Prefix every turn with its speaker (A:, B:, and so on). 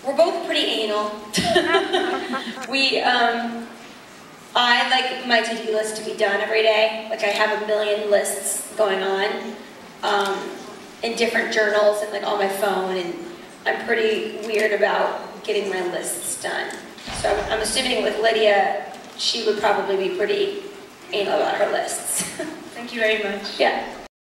A: We're both pretty anal. I like my to-do list to be done every day. Like I have a million lists going on in different journals and like on my phone, and I'm pretty weird about getting my lists done. So I'm assuming with Lydia, she would probably be pretty anal about her lists.
B: Thank you very much.
A: Yeah.